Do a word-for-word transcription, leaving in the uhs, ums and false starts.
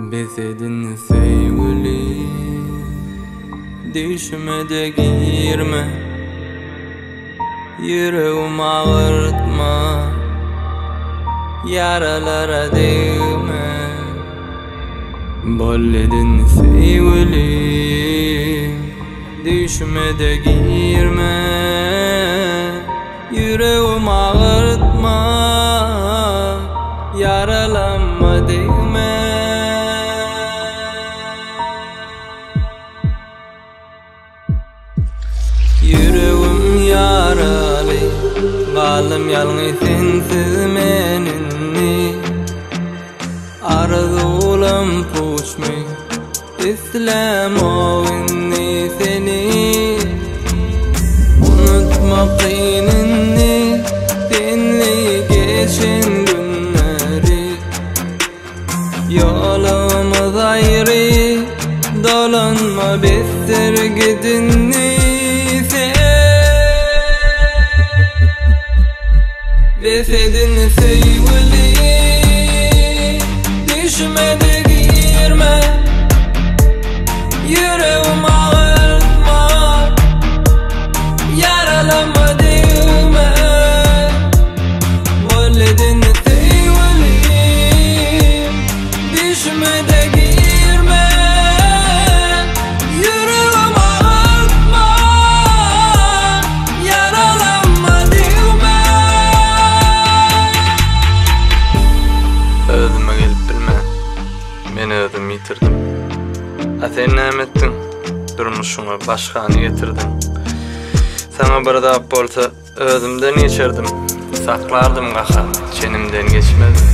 Bezedin sevgili, düşme de girme, yüreğim ağırtma, yaralara değme. Bolledin sevgili, düşme de girme, yüreğim ağırtma, yaralanma değme. Yüreğim yaralı, kalım yalnız sensiz menini. Arzulam puçmi, İslam oğunni seni. Unutma kıynını, senli geçen günleri. Yolumuz ayrı, dolanma bestir gidinni. Bezedin sevgili, düşme de girme, yüreğim ağırtma, yaralanma değme. Bolledin sevgili, düşme de girme, yüreğim ağırtma, yaralanma değme. Özüme gelip bilme, men özüm yitirdim. A sen näme ettin? Durmuşuma başkany getirdin. Sana bir dap bolsa özümden geçirdim. Saklardım gaha, çenimden geçmez.